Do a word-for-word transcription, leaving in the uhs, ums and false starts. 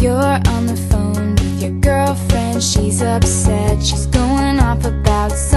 You're on the phone with your girlfriend. She's upset, she's going off about